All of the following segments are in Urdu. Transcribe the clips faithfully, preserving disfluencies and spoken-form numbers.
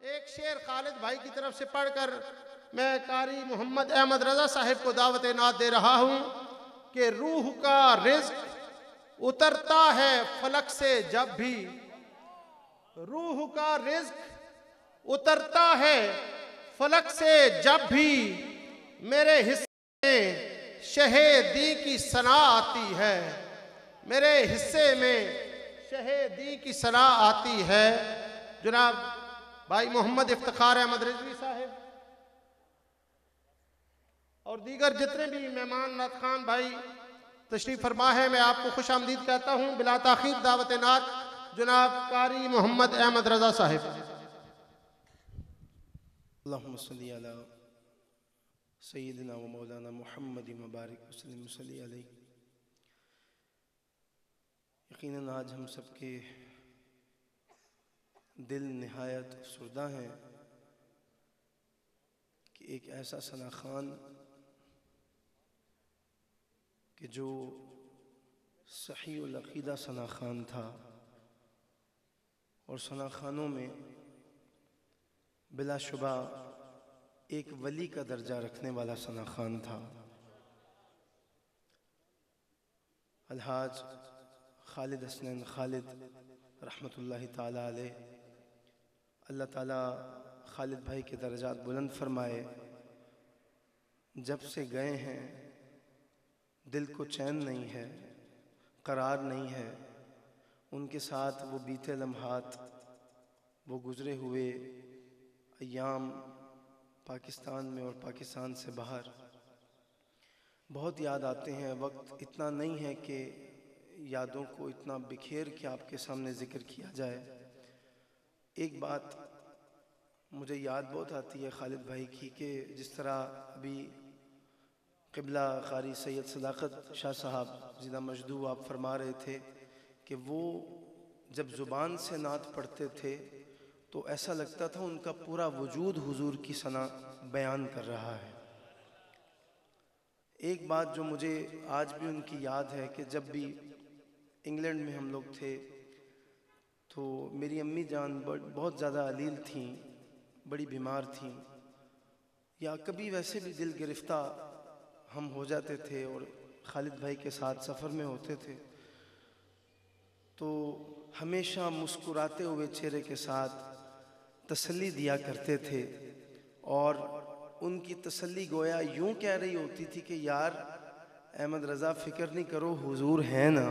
ایک شعر خالد بھائی کی طرف سے پڑھ کر میں قاری محمد احمد رضا صاحب کو دعوت نعت دے رہا ہوں کہ روح کا رزق اترتا ہے فلک سے جب بھی، روح کا رزق اترتا ہے فلک سے جب بھی، میرے حصے میں شہ دی کی ثنا آتی ہے، میرے حصے میں شہ دی کی ثنا آتی ہے۔ جناب بھائی محمد افتخار احمد رضوی صاحب اور دیگر جتنے بھی مہمان نعت خان بھائی تشریف فرما ہے، میں آپ کو خوش آمدید کہتا ہوں۔ بلا تاخیر دعوت نعت جناب قاری محمد احمد رضا صاحب۔ اللہم صلی علی سیدنا و مولانا محمد مبارک وسلم صلی علیہ۔ یقیناً آج ہم سب کے دل نہایت افسردہ ہیں کہ ایک ایسا ثنا خان کہ جو صحیح العقیدہ ثنا خان تھا، اور ثنا خانوں میں بلا شبہ ایک ولی کا درجہ رکھنے والا ثنا خان تھا، الحاج خالد حسنین خالد رحمت اللہ تعالی علیہ۔ اللہ تعالیٰ خالد بھائی کے درجات بلند فرمائے۔ جب سے گئے ہیں دل کو چین نہیں ہے، قرار نہیں ہے، ان کے ساتھ وہ بیتے لمحات، وہ گزرے ہوئے ایام پاکستان میں اور پاکستان سے باہر بہت یاد آتے ہیں۔ وقت اتنا نہیں ہے کہ یادوں کو اتنا بکھیر کے آپ کے سامنے ذکر کیا جائے۔ ایک بات مجھے یاد بہت آتی ہے خالد بھائی کی، کہ جس طرح ابھی قبلہ قاری سید صداقت شاہ صاحب زندہ مجدو آپ فرما رہے تھے کہ وہ جب زبان سے نعت پڑھتے تھے تو ایسا لگتا تھا ان کا پورا وجود حضور کی ثنا بیان کر رہا ہے۔ ایک بات جو مجھے آج بھی ان کی یاد ہے کہ جب بھی انگلینڈ میں ہم لوگ تھے تو میری امی جان بہت زیادہ علیل تھیں، بڑی بیمار تھیں، یا کبھی ویسے بھی دل گرفتہ ہم ہو جاتے تھے اور خالد بھائی کے ساتھ سفر میں ہوتے تھے تو ہمیشہ مسکراتے ہوئے چہرے کے ساتھ تسلی دیا کرتے تھے، اور ان کی تسلی گویا یوں کہہ رہی ہوتی تھی کہ یار احمد رضا فکر نہیں کرو، حضور ہے نا،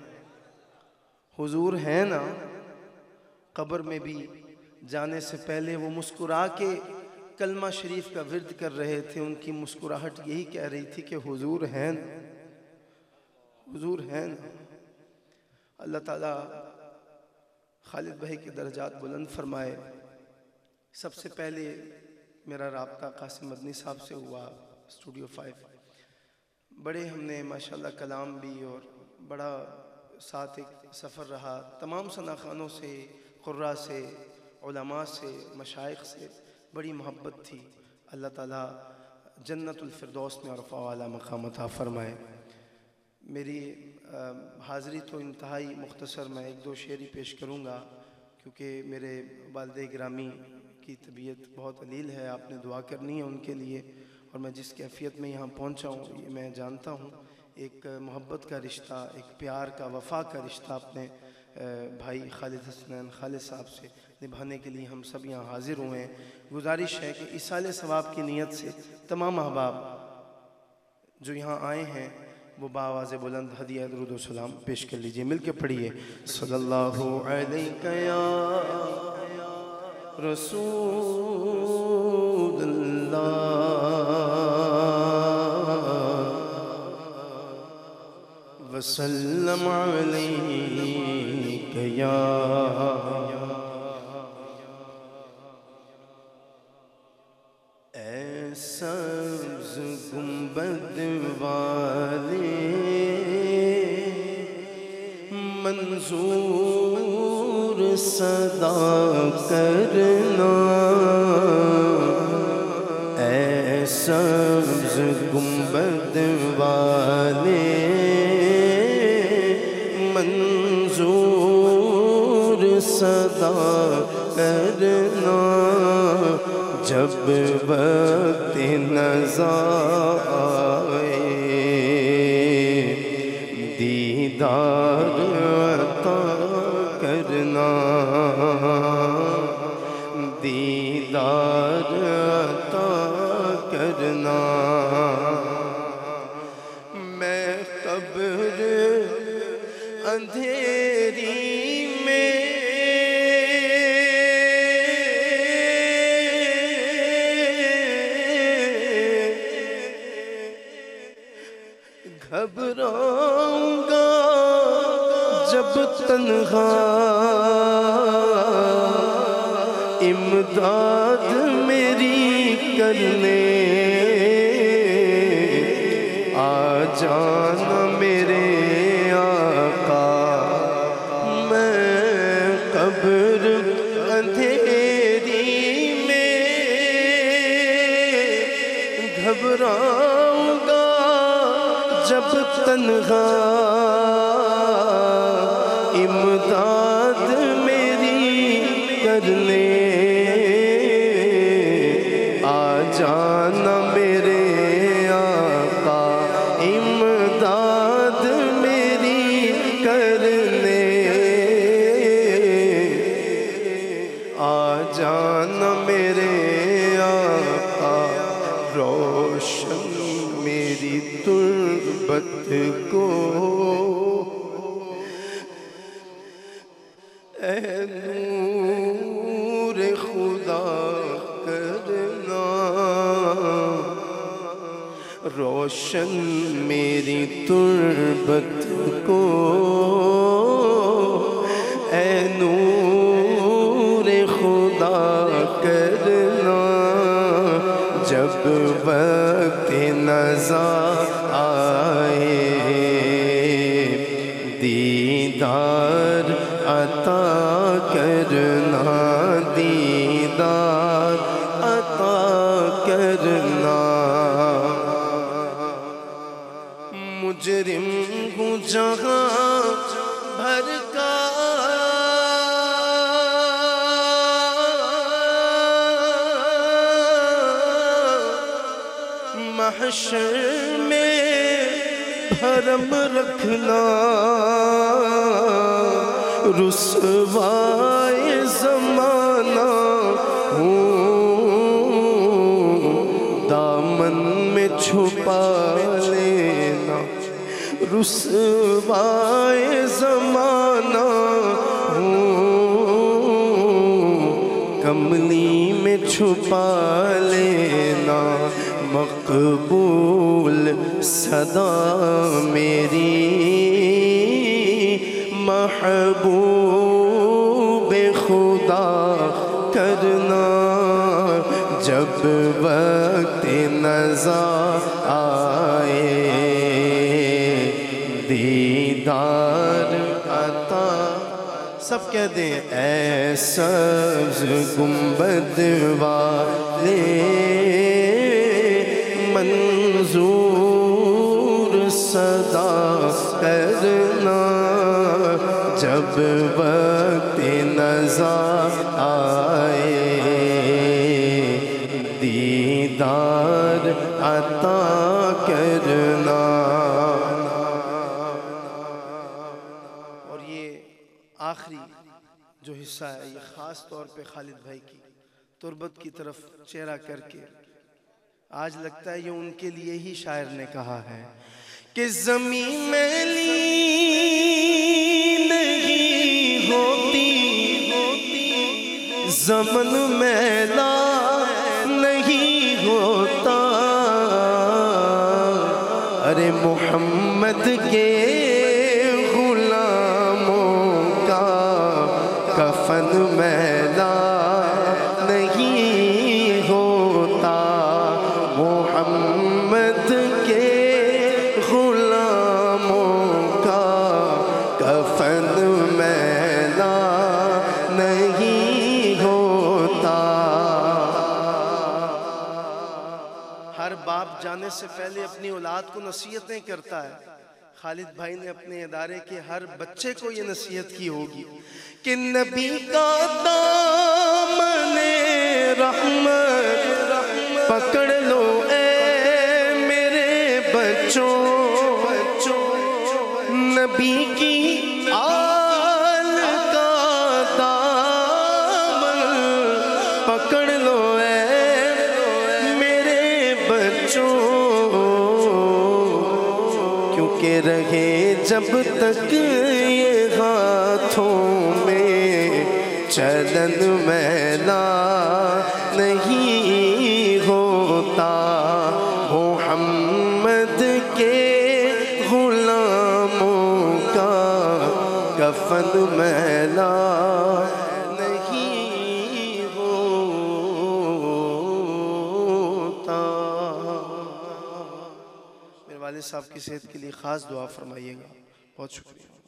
حضور ہے نا۔ قبر میں بھی جانے سے پہلے وہ مسکرا کے کلمہ شریف کا ورد کر رہے تھے، ان کی مسکراہٹ یہی کہہ رہی تھی کہ حضور ہے نا، حضور ہے نا۔ اللہ تعالیٰ خالد بھائی کے درجات بلند فرمائے۔ سب سے پہلے میرا رابطہ قاسم مدنی صاحب سے ہوا، اسٹوڈیو فائیو۔ بڑے ہم نے ماشاءاللہ کلام بھی اور بڑا ساتھ ایک سفر رہا، تمام ثنا خانوں سے، قراء سے، علماء سے، مشائخ سے بڑی محبت تھی۔ اللہ تعالیٰ جنت الفردوس میں عرفہ والا مقام عطا فرمائے۔ میری حاضری تو انتہائی مختصر، میں ایک دو شعری پیش کروں گا کیونکہ میرے والد گرامی کی طبیعت بہت علیل ہے، آپ نے دعا کرنی ہے ان کے لیے، اور میں جس کیفیت میں یہاں پہنچا ہوں یہ میں جانتا ہوں، ایک محبت کا رشتہ، ایک پیار کا، وفا کا رشتہ اپنے بھائی خالد حسنین خالد صاحب سے نبھانے کے لیے ہم سب یہاں حاضر ہوئے ہیں۔ گزارش ہے کہ ایصال ثواب کی نیت سے تمام احباب جو یہاں آئے ہیں وہ بآواز بلند ہدیہ درود و سلام پیش کر لیجئے، مل کے پڑھیے۔ صلی اللہ علیہ یا رسول اللہ وسلم علیک یا اے سبز گنبد والے منظور صدا کرنا، اے سبز گنبد والے منظور صدا کرنا، جب وقت نظر آئے دیدار عطا کرنا دیدار عطا کرنا میں قبر اندھیری میں گھبراؤں گا جب تنہا امداد میری کرنے آ جانا میرے آقا میں قبر اندھیری میں گھبراؤں گا جب تنہا امداد میری کرنے آ جانا میرے آقا امداد میری کرنے آ جانا میرے آقا روشن میری تربت کو اے نور خدا کرنا روشن میری تربت کو اے نور خدا کرنا جب وقت نظر آئے دیدار عطا کرنا دیدار عطا کرنا مجرم ہوں جہاں بھر کا محشر میں بھرم رکھنا رسوائے زمانہ ہوں دامن میں چھپا لینا رسوائے زمانہ ہوں کملی میں چھپا لینا مقبول صدا میری محبوب خدا کرنا جب وقت نظر آئے دیدار عطا سب کہتے ہیں اے سبز گنبد والے منظور صدا کرنا جب وقت نظر آئے دیدار عطا کرنا اور یہ آخری جو حصہ ہے یہ خاص طور پہ خالد بھائی کی تربت کی طرف چہرہ کر کے آج لگتا ہے یہ ان کے لیے ہی شاعر نے کہا ہے کہ زمین میلی نہیں ہوتی زمن میلا نہیں ہوتا ارے محمد کے غلاموں کا کفن میلا نہیں ہوتا محمد کے غلاموں کا کفن میلا نہیں ہوتا ہر باپ جانے سے پہلے اپنی اولاد کو نصیحتیں کرتا ہے خالد بھائی نے اپنے ادارے کے ہر بچے کو یہ نصیحت کی ہوگی کہ نبی کا دامن رحمت کے رہے جب تک یہ ہاتھوں میں چلن میلا نہیں ہوتا، محمد کے غلاموں کا کفن میلا نہیں ہوتا۔ میرے والد صاحب کی صحت کے لیے خاص دعا فرمائیے گا، بہت شکریہ۔